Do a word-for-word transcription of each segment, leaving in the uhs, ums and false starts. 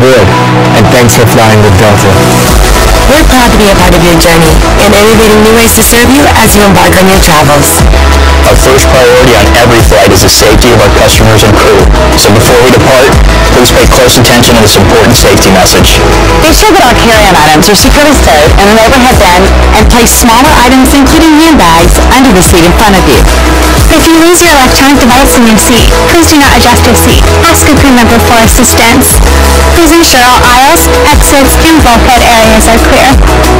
aboard, and thanks for flying with Delta. We're proud to be a part of your journey and innovating new ways to serve you as you embark on your travels. Our first priority on every flight is the safety of our customers and crew. So before we depart, please pay close attention to this important safety message. Be sure that our carry-on items are securely stowed in an overhead bin and place smaller items, including handbags, under the seat in front of you. If you lose your electronic device in your seat, please do not adjust your seat. Ask a crew member for assistance. Please ensure all aisles, exits, and bulkhead areas are clear.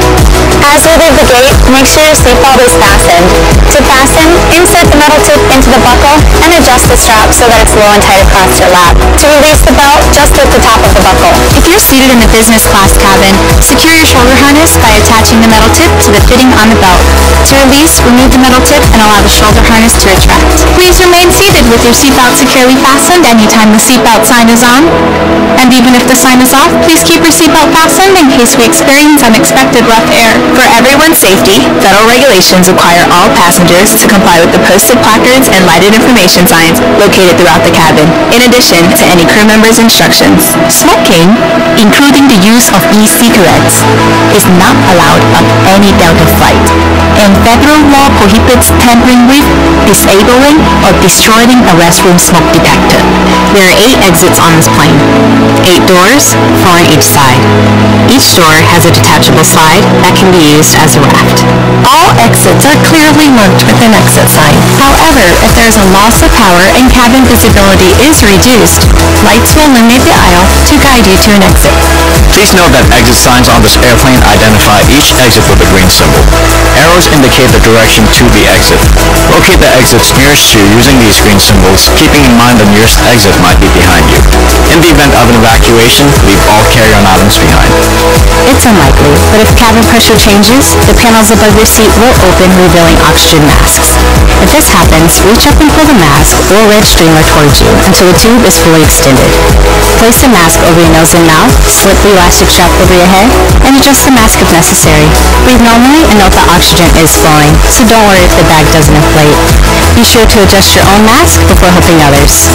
As we leave the gate, make sure your seatbelt is fastened. To fasten, insert the metal tip into the buckle and adjust the strap so that it's low and tight across your lap. To release the belt, just lift the top of the buckle. If you're seated in the business class cabin, secure your shoulder harness by attaching the metal tip to the fitting on the belt. To release, remove the metal tip and allow the shoulder harness to retract. Please remain seated with your seatbelt securely fastened anytime the seatbelt sign is on. And even if the sign is off, please keep your seatbelt fastened in case we experience unexpected rough air. For everyone's safety, federal regulations require all passengers to comply with the posted placards and lighted information signs located throughout the cabin, in addition to any crew member's instructions. Smoking, including the use of e-cigarettes, is not allowed on any Delta flight, and federal law prohibits tampering with, disabling, or destroying a restroom smoke detector. There are eight exits on this plane. Eight doors, four on each side. Each door has a detachable slide that can be used as a raft. All exits are clearly marked with an exit sign. However, if there is a loss of power and cabin visibility is reduced, lights will illuminate the aisle to guide you to an exit. Please note that exit signs on this airplane identify each exit with a green symbol. Arrows indicate the direction to the exit. Locate the exits nearest you using these green symbols, keeping in mind the nearest exit might be behind you. In the event of an evacuation, leave all carry-on items behind. It's unlikely, but if cabin pressure changes, the panels above your seat will open, revealing oxygen masks. If this happens, reach up and pull the mask or red streamer towards you until the tube is fully extended. Place the mask over your nose and mouth, slip the elastic strap over your head, and adjust the mask if necessary. Breathe normally and note that oxygen is flowing, so don't worry if the bag doesn't inflate. Be sure to adjust your own mask before helping others.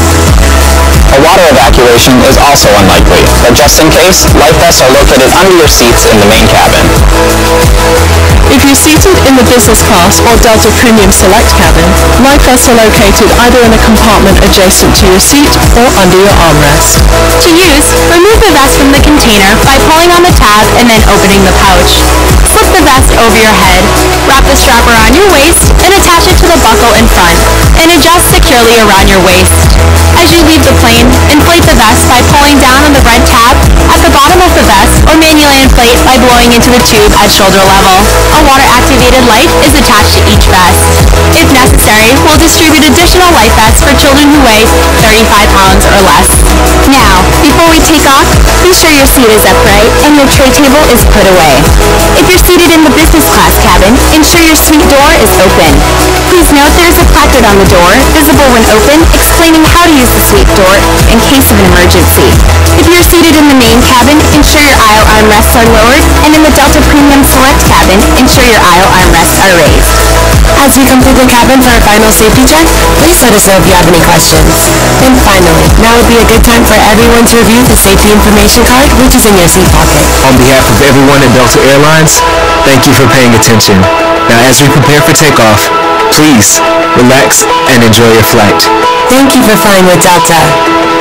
A water evacuation is also unlikely, but just in case, life vests are located under your seats in the main cabin. If you're seated in the business class or Delta Premium Select cabin, life vests are located either in a compartment adjacent to your seat or under your armrest. To use, remove the vest from the container by pulling on the tab and then opening the pouch. Slip the vest over your head, wrap the strap around your waist, and attach it to the buckle in front, and adjust securely around your waist. As you leave the plane, inflate the vest by pulling down on the red tab at the bottom of the vest, or manually inflate by blowing into the tube at shoulder level. A water-activated light is attached to each vest. If necessary, we'll distribute additional life vests for children who weigh thirty-five pounds or less. Now, before we take off, be sure your seat is upright and your tray table is put away. If you're seated in the business class cabin, ensure your suite door is open. Please note there is a placard on the door, visible when open, explaining how to use the suite door in case of an emergency. If you're seated in the main cabin, ensure your aisle armrests are lowered, and in the Delta Premium Select cabin, ensure your aisle armrests are raised. As we complete the cabin for our final safety check, please let us know if you have any questions. And finally, now would be a good time for everyone to review the safety information card, which is in your seat pocket. On behalf of everyone at Delta Airlines, thank you for paying attention. Now as we prepare for takeoff, please relax and enjoy your flight. Thank you for flying with Delta.